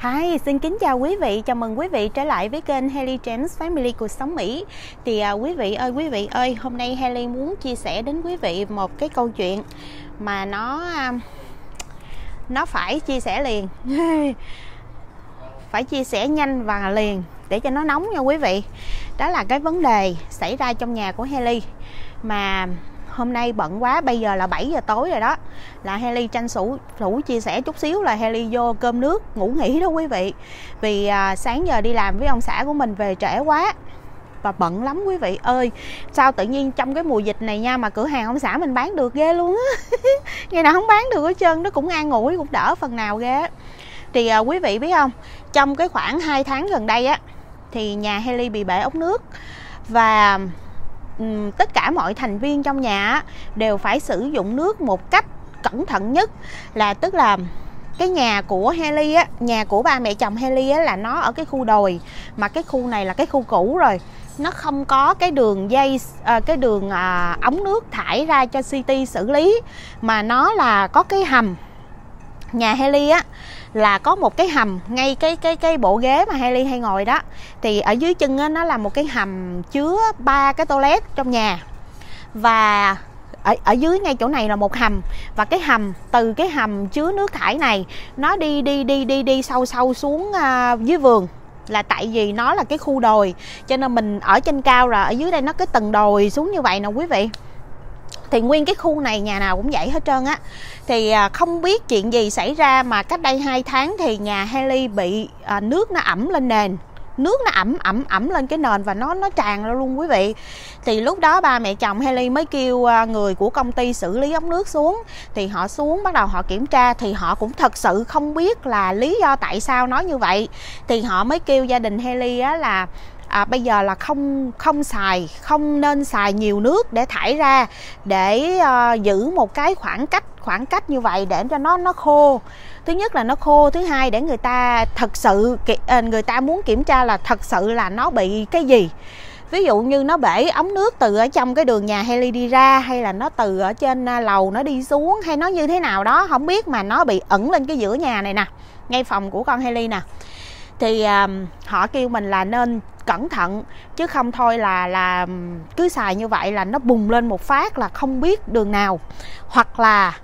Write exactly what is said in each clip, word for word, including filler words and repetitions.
Hi, xin kính chào quý vị, chào mừng quý vị trở lại với kênh Hailey James Family Cuộc Sống Mỹ. Thì à, quý vị ơi, quý vị ơi, hôm nay Hailey muốn chia sẻ đến quý vị một cái câu chuyện mà nó à, nó phải chia sẻ liền. Phải chia sẻ nhanh và liền để cho nó nóng nha quý vị. Đó là cái vấn đề xảy ra trong nhà của Hailey mà hôm nay bận quá, bây giờ là bảy giờ tối rồi đó, là Hailey tranh thủ thủ chia sẻ chút xíu là Hailey vô cơm nước ngủ nghỉ đó quý vị. Vì à, sáng giờ đi làm với ông xã của mình về trễ quá và bận lắm quý vị ơi. Sao tự nhiên trong cái mùa dịch này nha mà cửa hàng ông xã mình bán được ghê luôn á. Ngày nào không bán được hết trơn, nó cũng an ủi, cũng đỡ phần nào ghê. Thì à, quý vị biết không, trong cái khoảng hai tháng gần đây á thì nhà Hailey bị bể ống nước và um, tất cả mọi thành viên trong nhà á, đều phải sử dụng nước một cách cẩn thận nhất. Là tức là cái nhà của Hailey á, nhà của ba mẹ chồng Hailey á là nó ở cái khu đồi, mà cái khu này là cái khu cũ rồi, nó không có cái đường dây à, cái đường à, ống nước thải ra cho city xử lý, mà nó là có cái hầm. Nhà Hailey á là có một cái hầm ngay cái cái cái bộ ghế mà Hailey hay ngồi đó, thì ở dưới chân á, nó là một cái hầm chứa ba cái toilet trong nhà, và ở, ở dưới ngay chỗ này là một hầm, và cái hầm từ cái hầm chứa nước thải này nó đi đi đi đi đi sâu sâu xuống uh, dưới vườn. Là tại vì nó là cái khu đồi cho nên mình ở trên cao, rồi ở dưới đây nó cái tầng đồi xuống như vậy nè quý vị. Thì nguyên cái khu này nhà nào cũng vậy hết trơn á. Thì không biết chuyện gì xảy ra mà cách đây hai tháng thì nhà Hailey bị à, nước nó ẩm lên nền. Nước nó ẩm ẩm ẩm lên cái nền và nó nó tràn ra luôn quý vị. Thì lúc đó ba mẹ chồng Hailey mới kêu người của công ty xử lý ống nước xuống. Thì họ xuống bắt đầu họ kiểm tra, thì họ cũng thật sự không biết là lý do tại sao nói như vậy. Thì họ mới kêu gia đình Hailey á là À, bây giờ là không không xài không nên xài nhiều nước để thải ra, để uh, giữ một cái khoảng cách khoảng cách như vậy để cho nó nó khô. Thứ nhất là nó khô, thứ hai để người ta thật sự người ta muốn kiểm tra là thật sự là nó bị cái gì. Ví dụ như nó bể ống nước từ ở trong cái đường nhà Hailey đi ra, hay là nó từ ở trên lầu nó đi xuống, hay nó như thế nào đó không biết, mà nó bị ẩn lên cái giữa nhà này nè, ngay phòng của con Hailey nè. Thì uh, họ kêu mình là nên cẩn thận, chứ không thôi là là cứ xài như vậy là nó bùng lên một phát là không biết đường nào, hoặc là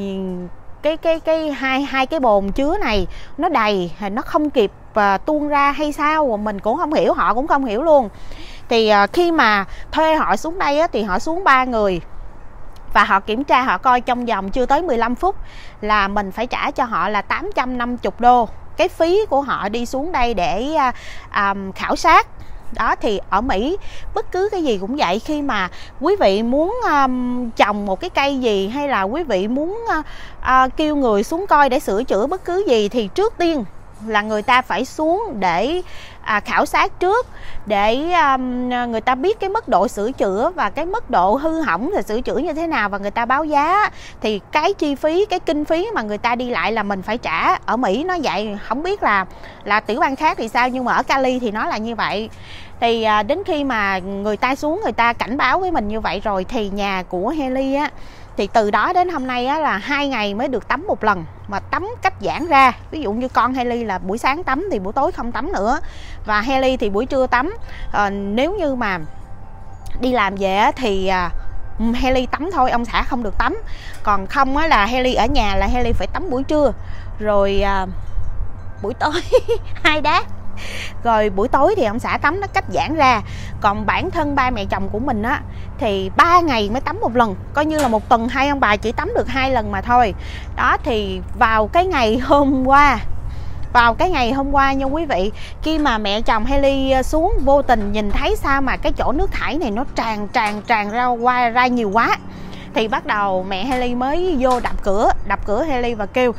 cái cái cái hai hai cái bồn chứa này nó đầy, nó không kịp uh, tuôn ra hay sao, mình cũng không hiểu, họ cũng không hiểu luôn. Thì uh, khi mà thuê họ xuống đây á, thì họ xuống ba người và họ kiểm tra, họ coi trong vòng chưa tới mười lăm phút là mình phải trả cho họ là tám trăm năm mươi đô, cái phí của họ đi xuống đây để um, khảo sát. Đó, thì ở Mỹ bất cứ cái gì cũng vậy, khi mà quý vị muốn um, trồng một cái cây gì, hay là quý vị muốn uh, uh, kêu người xuống coi để sửa chữa bất cứ gì, thì trước tiên là người ta phải xuống để à, khảo sát trước, để um, người ta biết cái mức độ sửa chữa và cái mức độ hư hỏng thì sửa chữa như thế nào, và người ta báo giá. Thì cái chi phí, cái kinh phí mà người ta đi lại là mình phải trả. Ở Mỹ nó vậy, không biết là là tiểu bang khác thì sao, nhưng mà ở Cali thì nó là như vậy. Thì à, đến khi mà người ta xuống, người ta cảnh báo với mình như vậy rồi, thì nhà của Hailey á, thì từ đó đến hôm nay á, là hai ngày mới được tắm một lần, mà tắm cách giãn ra. Ví dụ như con Hailey là buổi sáng tắm thì buổi tối không tắm nữa, và Hailey thì buổi trưa tắm. à, Nếu như mà đi làm về á, thì à, Hailey tắm thôi, ông xã không được tắm. Còn không á, là Hailey ở nhà là Hailey phải tắm buổi trưa, rồi à, buổi tối hai đát, rồi buổi tối thì ông xã tắm nó cách giãn ra. Còn bản thân ba mẹ chồng của mình á thì ba ngày mới tắm một lần, coi như là một tuần hai ông bà chỉ tắm được hai lần mà thôi. Đó, thì vào cái ngày hôm qua vào cái ngày hôm qua nha quý vị, khi mà mẹ chồng Hailey xuống, vô tình nhìn thấy sao mà cái chỗ nước thải này nó tràn tràn tràn ra qua ra nhiều quá, thì bắt đầu mẹ Hailey mới vô đập cửa đập cửa Hailey và kêu.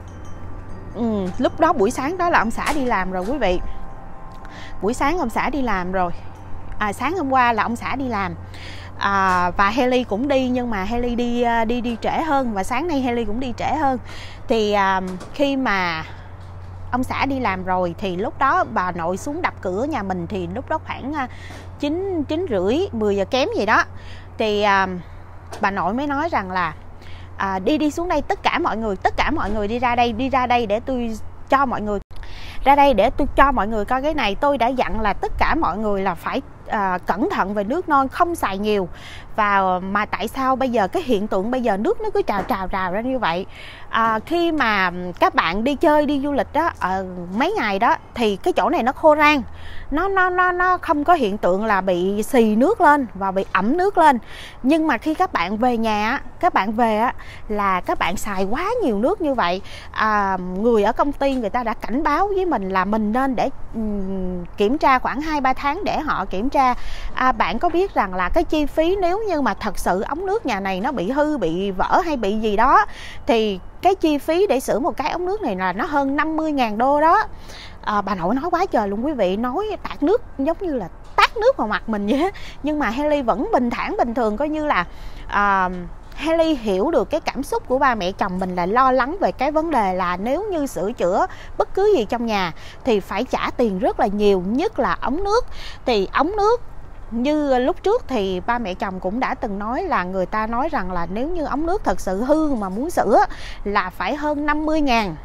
Ừ, lúc đó buổi sáng đó là ông xã đi làm rồi quý vị. Buổi sáng ông xã đi làm rồi à, Sáng hôm qua là ông xã đi làm à, và Hailey cũng đi, nhưng mà Hailey đi đi đi trễ hơn, và sáng nay Hailey cũng đi trễ hơn. Thì à, khi mà ông xã đi làm rồi thì lúc đó bà nội xuống đập cửa nhà mình, thì lúc đó khoảng chín chín rưỡi mười giờ kém gì đó. Thì à, bà nội mới nói rằng là à, đi đi xuống đây, tất cả mọi người tất cả mọi người đi ra đây đi ra đây để tôi cho mọi người ra đây để tôi cho mọi người coi cái này. Tôi đã dặn là tất cả mọi người là phải à, cẩn thận về nước non, không xài nhiều. Và mà tại sao bây giờ cái hiện tượng bây giờ nước nó cứ trào trào trào ra như vậy? À, khi mà các bạn đi chơi đi du lịch đó, ở mấy ngày đó thì cái chỗ này nó khô rang, nó nó nó nó không có hiện tượng là bị xì nước lên và bị ẩm nước lên. Nhưng mà khi các bạn về nhà, các bạn về á là các bạn xài quá nhiều nước như vậy. À, người ở công ty người ta đã cảnh báo với mình là mình nên để um, kiểm tra khoảng hai ba tháng để họ kiểm tra. À, bạn có biết rằng là cái chi phí nếu như mà thật sự ống nước nhà này nó bị hư, bị vỡ hay bị gì đó thì cái chi phí để sửa một cái ống nước này là nó hơn năm mươi ngàn đô đó. À, bà nội nói quá trời luôn quý vị, nói tạt nước giống như là tát nước vào mặt mình vậy á. Nhưng mà Hailey vẫn bình thản bình thường, coi như là à, Hailey hiểu được cái cảm xúc của ba mẹ chồng mình là lo lắng về cái vấn đề là nếu như sửa chữa bất cứ gì trong nhà thì phải trả tiền rất là nhiều, nhất là ống nước. Thì ống nước như lúc trước thì ba mẹ chồng cũng đã từng nói là người ta nói rằng là nếu như ống nước thật sự hư mà muốn sửa là phải hơn năm mươi ngàn.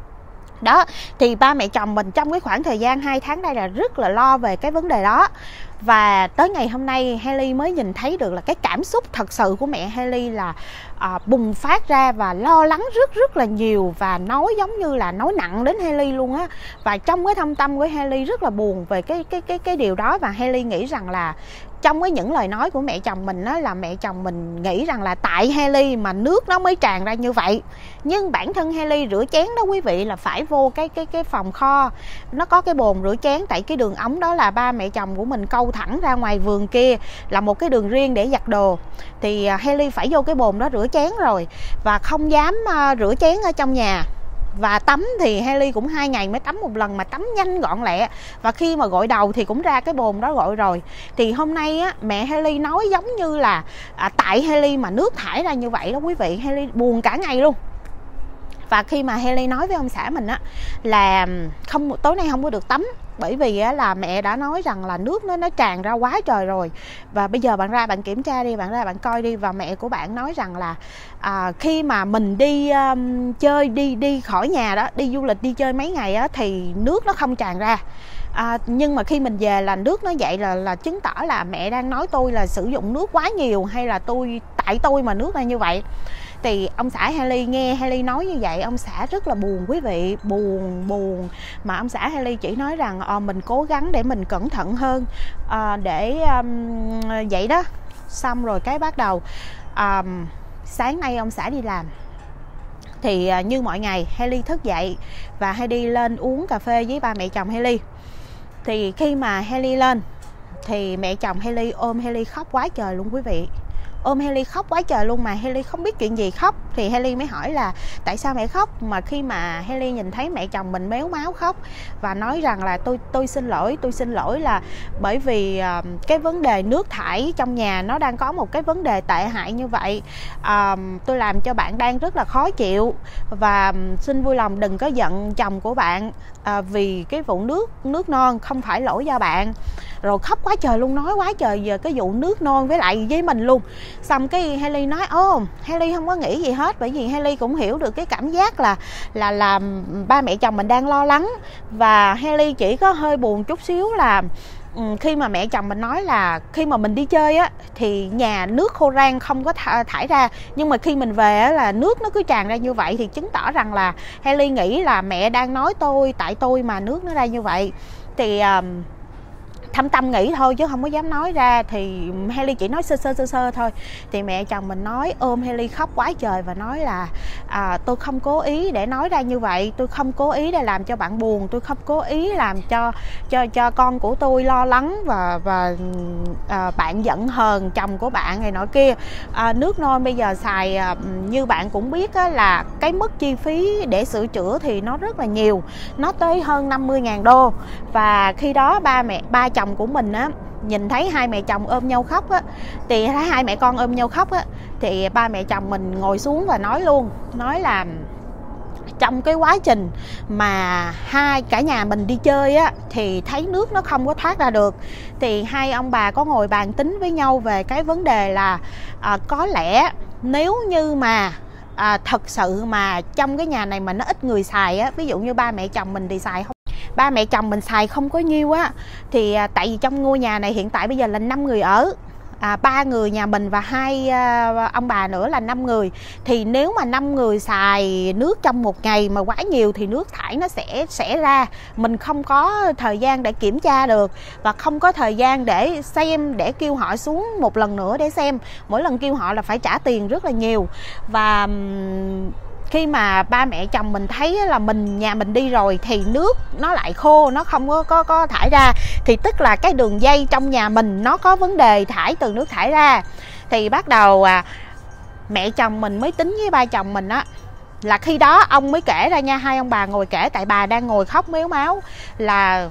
Đó, thì ba mẹ chồng mình trong cái khoảng thời gian hai tháng đây là rất là lo về cái vấn đề đó. Và tới ngày hôm nay Hailey mới nhìn thấy được là cái cảm xúc thật sự của mẹ Hailey là à, bùng phát ra và lo lắng rất rất là nhiều, và nói giống như là nói nặng đến Hailey luôn á. Và trong cái thâm tâm của Hailey rất là buồn về cái cái cái cái điều đó. Và Hailey nghĩ rằng là trong cái những lời nói của mẹ chồng mình á, là mẹ chồng mình nghĩ rằng là tại Hailey mà nước nó mới tràn ra như vậy. Nhưng bản thân Hailey rửa chén đó quý vị là phải vô cái cái cái phòng kho, nó có cái bồn rửa chén, tại cái đường ống đó là ba mẹ chồng của mình câu thẳng ra ngoài vườn kia là một cái đường riêng để giặt đồ. Thì Hailey phải vô cái bồn đó rửa chén rồi, và không dám uh, rửa chén ở trong nhà. Và tắm thì Hailey cũng hai ngày mới tắm một lần, mà tắm nhanh gọn lẹ. Và khi mà gội đầu thì cũng ra cái bồn đó gội rồi. Thì hôm nay á, mẹ Hailey nói giống như là à, tại Hailey mà nước thải ra như vậy đó quý vị. Hailey buồn cả ngày luôn. Và khi mà Hailey nói với ông xã mình á là không, tối nay không có được tắm, bởi vì á, là mẹ đã nói rằng là nước nó nó tràn ra quá trời rồi. Và bây giờ bạn ra bạn kiểm tra đi, bạn ra bạn coi đi. Và mẹ của bạn nói rằng là à, khi mà mình đi um, chơi, đi đi khỏi nhà đó, đi du lịch, đi chơi mấy ngày á, thì nước nó không tràn ra. À, nhưng mà khi mình về là nước nó vậy là là chứng tỏ là mẹ đang nói tôi là sử dụng nước quá nhiều, hay là tôi tại tôi mà nước ra như vậy. Thì ông xã Hailey nghe Hailey nói như vậy, ông xã rất là buồn quý vị, buồn buồn mà ông xã Hailey chỉ nói rằng à, mình cố gắng để mình cẩn thận hơn, à, để um, vậy đó. Xong rồi cái bắt đầu um, sáng nay ông xã đi làm thì uh, như mọi ngày Hailey thức dậy và Hailey lên uống cà phê với ba mẹ chồng Hailey. Thì khi mà Hailey lên thì mẹ chồng Hailey ôm Hailey khóc quá trời luôn quý vị, ôm Hailey khóc quá trời luôn, mà Hailey không biết chuyện gì khóc. Thì Hailey mới hỏi là tại sao mẹ khóc, mà khi mà Hailey nhìn thấy mẹ chồng mình méo máu khóc và nói rằng là tôi tôi xin lỗi, tôi xin lỗi là bởi vì uh, cái vấn đề nước thải trong nhà nó đang có một cái vấn đề tệ hại như vậy, uh, tôi làm cho bạn đang rất là khó chịu, và xin vui lòng đừng có giận chồng của bạn, uh, vì cái vụ nước nước non không phải lỗi do bạn. Rồi khóc quá trời luôn, nói quá trời về cái vụ nước non với lại với mình luôn. Xong cái Hailey nói ô, Hailey không có nghĩ gì hết, bởi vì Hailey cũng hiểu được cái cảm giác là là là ba mẹ chồng mình đang lo lắng. Và Hailey chỉ có hơi buồn chút xíu là khi mà mẹ chồng mình nói là khi mà mình đi chơi á thì nhà nước khô rang không có thải ra, nhưng mà khi mình về á là nước nó cứ tràn ra như vậy, thì chứng tỏ rằng là Hailey nghĩ là mẹ đang nói tôi tại tôi mà nước nó ra như vậy. Thì um, thâm tâm nghĩ thôi chứ không có dám nói ra. Thì Hailey chỉ nói sơ sơ sơ sơ thôi. Thì mẹ chồng mình nói ôm Hailey khóc quá trời và nói là à, tôi không cố ý để nói ra như vậy, tôi không cố ý để làm cho bạn buồn, tôi không cố ý làm cho cho cho con của tôi lo lắng và và à, bạn giận hờn chồng của bạn này nọ kia. À, nước non bây giờ xài à, như bạn cũng biết á, là cái mức chi phí để sửa chữa thì nó rất là nhiều, nó tới hơn năm mươi ngàn đô. Và khi đó ba mẹ ba chồng của mình á nhìn thấy hai mẹ chồng ôm nhau khóc á, thì thấy hai mẹ con ôm nhau khóc á, thì ba mẹ chồng mình ngồi xuống và nói luôn, nói là trong cái quá trình mà hai cả nhà mình đi chơi á thì thấy nước nó không có thoát ra được, thì hai ông bà có ngồi bàn tính với nhau về cái vấn đề là à, có lẽ nếu như mà à, thật sự mà trong cái nhà này mà nó ít người xài á, ví dụ như ba mẹ chồng mình thì xài không ba mẹ chồng mình xài không có nhiêu á, thì à, tại vì trong ngôi nhà này hiện tại bây giờ là năm người ở, à, ba người nhà mình và hai à, ông bà nữa là năm người. Thì nếu mà năm người xài nước trong một ngày mà quá nhiều thì nước thải nó sẽ sẽ ra, mình không có thời gian để kiểm tra được và không có thời gian để xem, để kêu họ xuống một lần nữa để xem. Mỗi lần kêu họ là phải trả tiền rất là nhiều. Và khi mà ba mẹ chồng mình thấy là mình nhà mình đi rồi thì nước nó lại khô, nó không có, có, có thải ra, thì tức là cái đường dây trong nhà mình nó có vấn đề, thải từ nước thải ra. Thì bắt đầu à, mẹ chồng mình mới tính với ba chồng mình á, là khi đó ông mới kể ra nha, hai ông bà ngồi kể, tại bà đang ngồi khóc mếu máu, là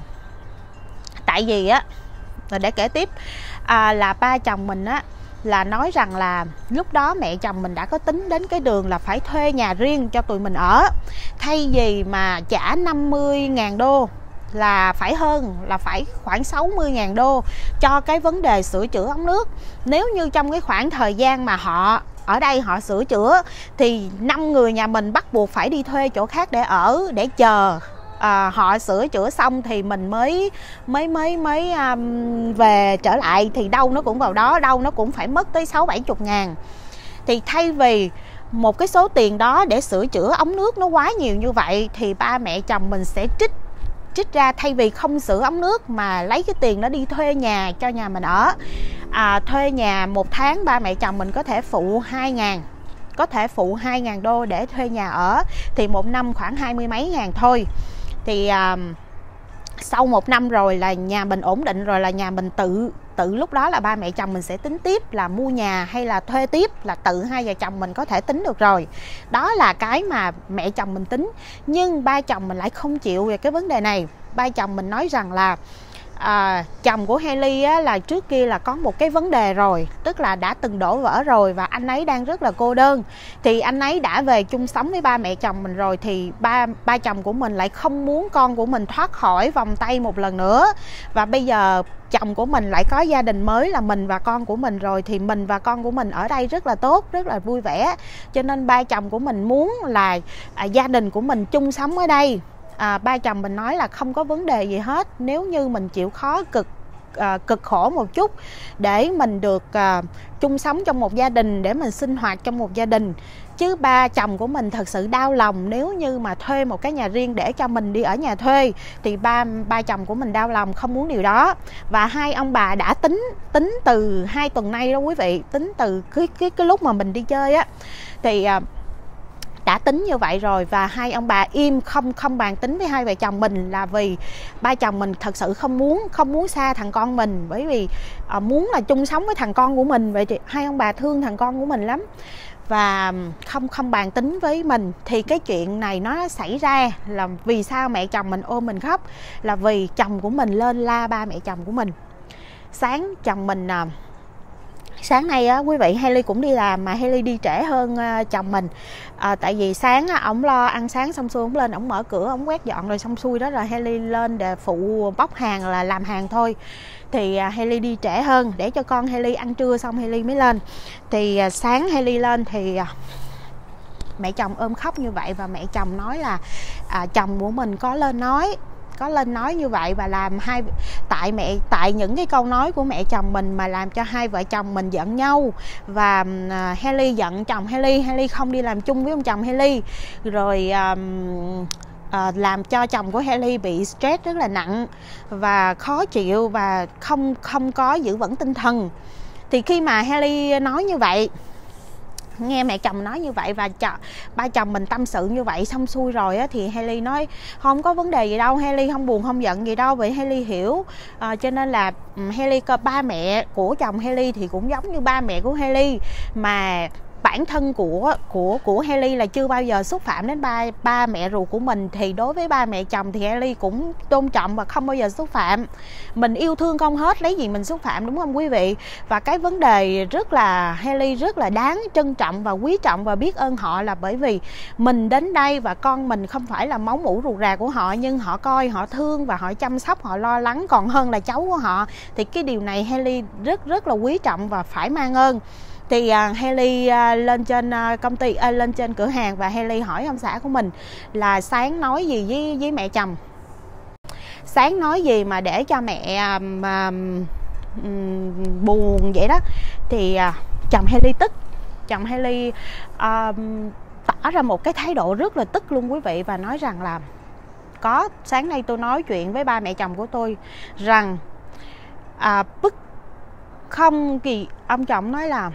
tại vì á, rồi để kể tiếp, à, là ba chồng mình á là nói rằng là lúc đó mẹ chồng mình đã có tính đến cái đường là phải thuê nhà riêng cho tụi mình ở, thay vì mà trả năm mươi ngàn đô là phải hơn, là phải khoảng sáu mươi ngàn đô cho cái vấn đề sửa chữa ống nước. Nếu như trong cái khoảng thời gian mà họ ở đây họ sửa chữa thì năm người nhà mình bắt buộc phải đi thuê chỗ khác để ở, để chờ à, họ sửa chữa xong thì mình mới mới mới mới um, về trở lại, thì đâu nó cũng vào đó, đâu nó cũng phải mất tới sáu bảy chục ngàn. Thì thay vì một cái số tiền đó để sửa chữa ống nước nó quá nhiều như vậy, thì ba mẹ chồng mình sẽ trích trích ra, thay vì không sửa ống nước mà lấy cái tiền đó đi thuê nhà cho nhà mình ở. à, thuê nhà một tháng ba mẹ chồng mình có thể phụ hai ngàn, có thể phụ hai ngàn đô để thuê nhà ở, thì một năm khoảng hai mươi mấy ngàn thôi. Thì à, sau một năm rồi là nhà mình ổn định rồi, là nhà mình tự tự lúc đó là ba mẹ chồng mình sẽ tính tiếp là mua nhà hay là thuê tiếp, là tự hai vợ chồng mình có thể tính được rồi. Đó là cái mà mẹ chồng mình tính. Nhưng ba chồng mình lại không chịu về cái vấn đề này. Ba chồng mình nói rằng là à, chồng của Hailey á, là trước kia là có một cái vấn đề rồi, tức là đã từng đổ vỡ rồi, và anh ấy đang rất là cô đơn. Thì anh ấy đã về chung sống với ba mẹ chồng mình rồi, thì ba ba chồng của mình lại không muốn con của mình thoát khỏi vòng tay một lần nữa. Và bây giờ chồng của mình lại có gia đình mới là mình và con của mình rồi, thì mình và con của mình ở đây rất là tốt, rất là vui vẻ. Cho nên ba chồng của mình muốn là à, gia đình của mình chung sống ở đây. À, ba chồng mình nói là không có vấn đề gì hết, nếu như mình chịu khó cực à, cực khổ một chút để mình được à, chung sống trong một gia đình, để mình sinh hoạt trong một gia đình. Chứ ba chồng của mình thật sự đau lòng nếu như mà thuê một cái nhà riêng để cho mình đi ở nhà thuê, thì ba ba chồng của mình đau lòng, không muốn điều đó. Và hai ông bà đã tính tính từ hai tuần nay đó quý vị, tính từ cái cái cái lúc mà mình đi chơi á, thì à, đã tính như vậy rồi. Và hai ông bà im không không bàn tính với hai vợ chồng mình, là vì ba chồng mình thật sự không muốn không muốn xa thằng con mình, bởi vì à, muốn là chung sống với thằng con của mình. Vậy thì hai ông bà thương thằng con của mình lắm, và không không bàn tính với mình. Thì cái chuyện này nó xảy ra là vì sao mẹ chồng mình ôm mình khóc, là vì chồng của mình lên la ba mẹ chồng của mình. Sáng chồng mình à, sáng nay á quý vị, Hailey cũng đi làm mà Hailey đi trễ hơn uh, chồng mình. À, tại vì sáng á, ổng lo ăn sáng xong xuôi, ổng lên ổng mở cửa, ổng quét dọn rồi xong xuôi đó, rồi Hailey lên để phụ bóc hàng, là làm hàng thôi. Thì uh, Hailey đi trễ hơn để cho con Hailey ăn trưa xong Hailey mới lên. Thì uh, sáng Hailey lên thì uh, mẹ chồng ôm khóc như vậy, và mẹ chồng nói là uh, chồng của mình có lên nói có lên nói như vậy, và làm hai tại mẹ tại những cái câu nói của mẹ chồng mình mà làm cho hai vợ chồng mình giận nhau. Và uh, Hailey giận chồng Hailey, Hailey không đi làm chung với ông chồng Hailey, rồi um, uh, làm cho chồng của Hailey bị stress rất là nặng và khó chịu, và không không có giữ vững tinh thần. Thì khi mà Hailey nói như vậy, nghe mẹ chồng nói như vậy và chồng, ba chồng mình tâm sự như vậy xong xuôi rồi á, thì Hailey nói không có vấn đề gì đâu, Hailey không buồn không giận gì đâu, vậy Hailey hiểu. À, cho nên là Hailey, ba mẹ của chồng Hailey thì cũng giống như ba mẹ của Hailey, mà bản thân của của của Hailey là chưa bao giờ xúc phạm đến ba ba mẹ ruột của mình, thì đối với ba mẹ chồng thì Hailey cũng tôn trọng và không bao giờ xúc phạm. Mình yêu thương con hết, lấy gì mình xúc phạm, đúng không quý vị? Và cái vấn đề rất là Hailey rất là đáng trân trọng và quý trọng và biết ơn họ, là bởi vì mình đến đây và con mình không phải là máu mủ ruột rà của họ, nhưng họ coi, họ thương và họ chăm sóc, họ lo lắng còn hơn là cháu của họ. Thì cái điều này Hailey rất rất là quý trọng và phải mang ơn. Thì uh, Hailey uh, lên trên uh, công ty, uh, lên trên cửa hàng, và Hailey hỏi ông xã của mình là sáng nói gì với với mẹ chồng. sáng nói gì mà để cho mẹ mà um, buồn vậy đó. Thì uh, chồng Hailey tức. Chồng Hailey uh, tỏ ra một cái thái độ rất là tức luôn quý vị, và nói rằng là có sáng nay tôi nói chuyện với ba mẹ chồng của tôi rằng à, bức không kỳ ông chồng nói là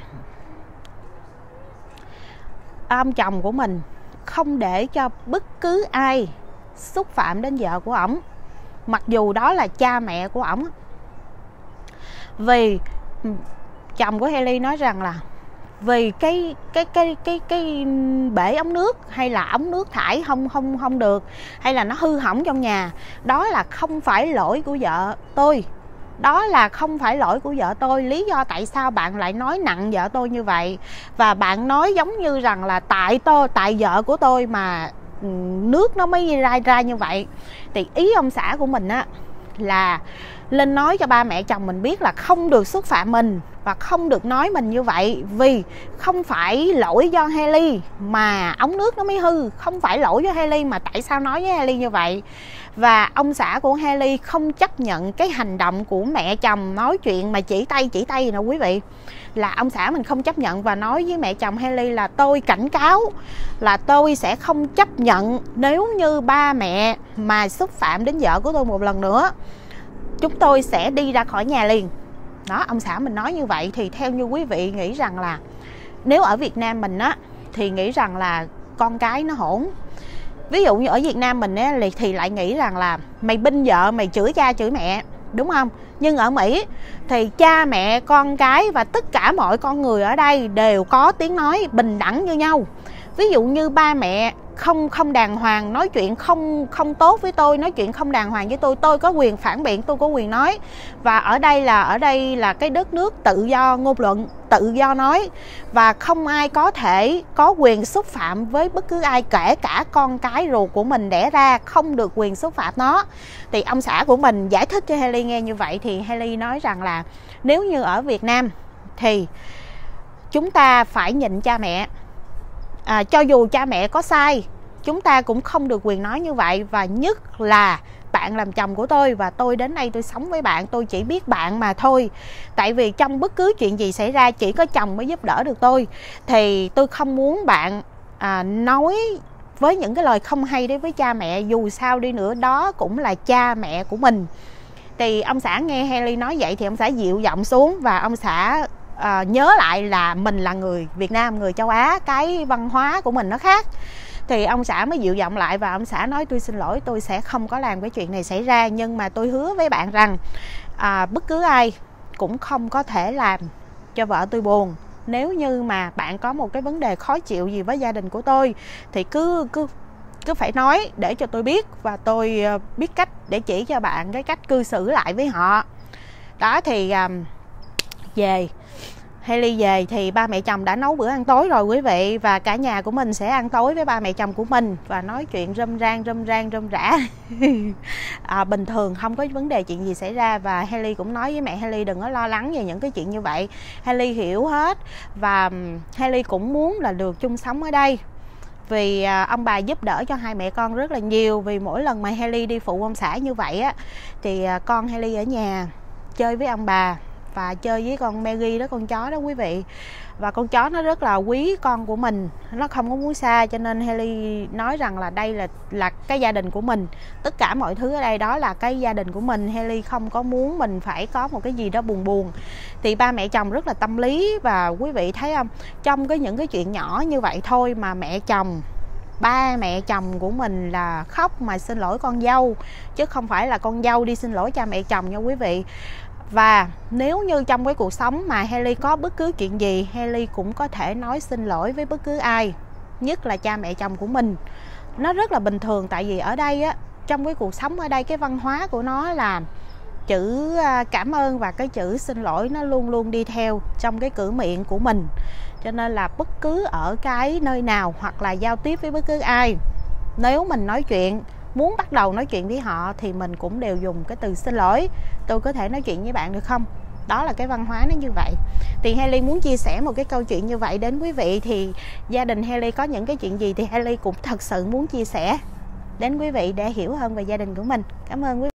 ông chồng của mình không để cho bất cứ ai xúc phạm đến vợ của ổng, mặc dù đó là cha mẹ của ổng. Vì chồng của Hailey nói rằng là vì cái cái cái cái cái bể ống nước hay là ống nước thải không không không được, hay là nó hư hỏng trong nhà, đó là không phải lỗi của vợ tôi. Đó là không phải lỗi của vợ tôi. Lý do tại sao bạn lại nói nặng vợ tôi như vậy, và bạn nói giống như rằng là tại tôi, tại vợ của tôi mà nước nó mới ra ra như vậy. Thì ý ông xã của mình á là lên nói cho ba mẹ chồng mình biết là không được xúc phạm mình và không được nói mình như vậy, vì không phải lỗi do Hailey mà ống nước nó mới hư, không phải lỗi do Hailey mà tại sao nói với Hailey như vậy. Và ông xã của Hailey không chấp nhận cái hành động của mẹ chồng nói chuyện mà chỉ tay chỉ tay nè quý vị, là ông xã mình không chấp nhận và nói với mẹ chồng Hailey là tôi cảnh cáo là tôi sẽ không chấp nhận nếu như ba mẹ mà xúc phạm đến vợ của tôi một lần nữa, chúng tôi sẽ đi ra khỏi nhà liền. Đó, ông xã mình nói như vậy. Thì theo như quý vị nghĩ rằng là nếu ở Việt Nam mình á thì nghĩ rằng là con cái nó hỗn. Ví dụ như ở Việt Nam mình á thì lại nghĩ rằng là mày binh vợ mày chửi cha chửi mẹ, đúng không? Nhưng ở Mỹ thì cha mẹ con cái và tất cả mọi con người ở đây đều có tiếng nói bình đẳng như nhau. Ví dụ như ba mẹ không không đàng hoàng, nói chuyện không không tốt với tôi, nói chuyện không đàng hoàng với tôi, tôi có quyền phản biện, tôi có quyền nói. Và ở đây là ở đây là cái đất nước tự do ngôn luận, tự do nói, và không ai có thể có quyền xúc phạm với bất cứ ai, kể cả con cái ruột của mình đẻ ra, không được quyền xúc phạm nó. Thì ông xã của mình giải thích cho Hailey nghe như vậy. Thì Hailey nói rằng là nếu như ở Việt Nam thì chúng ta phải nhịn cha mẹ. À, cho dù cha mẹ có sai, chúng ta cũng không được quyền nói như vậy. Và nhất là bạn làm chồng của tôi và tôi đến đây tôi sống với bạn, tôi chỉ biết bạn mà thôi. Tại vì trong bất cứ chuyện gì xảy ra chỉ có chồng mới giúp đỡ được tôi. Thì tôi không muốn bạn à, nói với những cái lời không hay đấy với cha mẹ, dù sao đi nữa đó cũng là cha mẹ của mình. Thì ông xã nghe Hailey nói vậy thì ông xã dịu giọng xuống, và ông xã à, nhớ lại là mình là người Việt Nam, người châu Á, cái văn hóa của mình nó khác. Thì ông xã mới dịu giọng lại và ông xã nói tôi xin lỗi, tôi sẽ không có làm cái chuyện này xảy ra, nhưng mà tôi hứa với bạn rằng à, bất cứ ai cũng không có thể làm cho vợ tôi buồn. Nếu như mà bạn có một cái vấn đề khó chịu gì với gia đình của tôi thì cứ cứ cứ phải nói để cho tôi biết, và tôi biết cách để chỉ cho bạn cái cách cư xử lại với họ. Đó thì à, về Hailey về thì ba mẹ chồng đã nấu bữa ăn tối rồi quý vị, và cả nhà của mình sẽ ăn tối với ba mẹ chồng của mình và nói chuyện râm ran râm ran râm rã à, bình thường, không có vấn đề chuyện gì xảy ra. Và Hailey cũng nói với mẹ Hailey đừng có lo lắng về những cái chuyện như vậy, Hailey hiểu hết. Và Hailey cũng muốn là được chung sống ở đây, vì à, ông bà giúp đỡ cho hai mẹ con rất là nhiều. Vì mỗi lần mà Hailey đi phụ ông xã như vậy á thì à, con Hailey ở nhà chơi với ông bà và chơi với con Maggie đó, con chó đó quý vị. Và con chó nó rất là quý con của mình, nó không có muốn xa, cho nên Hailey nói rằng là đây là là cái gia đình của mình, tất cả mọi thứ ở đây đó là cái gia đình của mình. Hailey không có muốn mình phải có một cái gì đó buồn buồn. Thì ba mẹ chồng rất là tâm lý, và quý vị thấy không, trong cái những cái chuyện nhỏ như vậy thôi mà mẹ chồng ba mẹ chồng của mình là khóc mà xin lỗi con dâu, chứ không phải là con dâu đi xin lỗi cha mẹ chồng nha quý vị. Và nếu như trong cái cuộc sống mà Hailey có bất cứ chuyện gì, Hailey cũng có thể nói xin lỗi với bất cứ ai, nhất là cha mẹ chồng của mình. Nó rất là bình thường, tại vì ở đây á, trong cái cuộc sống ở đây, cái văn hóa của nó là chữ cảm ơn và cái chữ xin lỗi nó luôn luôn đi theo trong cái cử miệng của mình. Cho nên là bất cứ ở cái nơi nào hoặc là giao tiếp với bất cứ ai, nếu mình nói chuyện, muốn bắt đầu nói chuyện với họ thì mình cũng đều dùng cái từ xin lỗi. Tôi có thể nói chuyện với bạn được không? Đó là cái văn hóa nó như vậy. Thì Hailey muốn chia sẻ một cái câu chuyện như vậy đến quý vị. Thì gia đình Hailey có những cái chuyện gì thì Hailey cũng thật sự muốn chia sẻ đến quý vị để hiểu hơn về gia đình của mình. Cảm ơn quý vị.